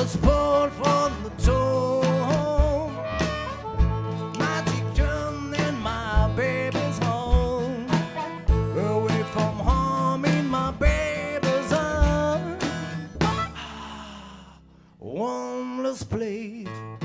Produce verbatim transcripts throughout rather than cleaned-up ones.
was pulled from the tomb. Magic turned in my baby's home. Away from home in my baby's arms. Warmless place.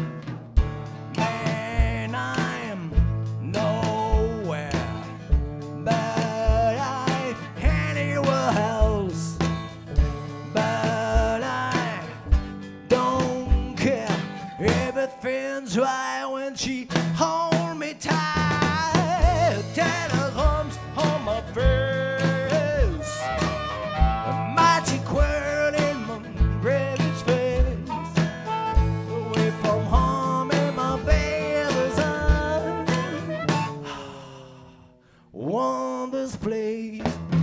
Man, I am nowhere but I anywhere else. But I don't care. Everything's right when she hold me tight. Telegrams on my face. A magic word in my baby's face. Away from home in my baby's arms. Wondrous place.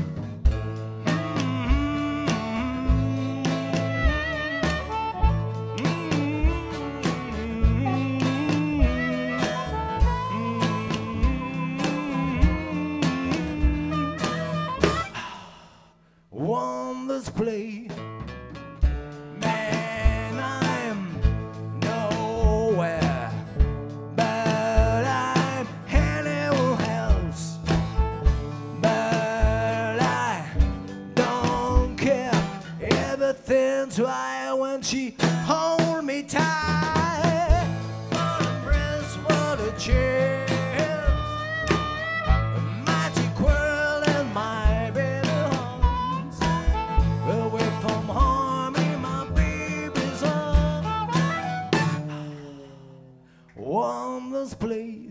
Wondrous place. Man, I'm nowhere but I'm anywhere else. But I don't care. Everything's right when she hold me tight. What a breath, what a chance. A magic world in my baby arms. Away from home in my baby's arms. Wondrous place.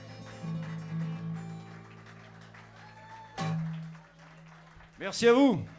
Merci à vous.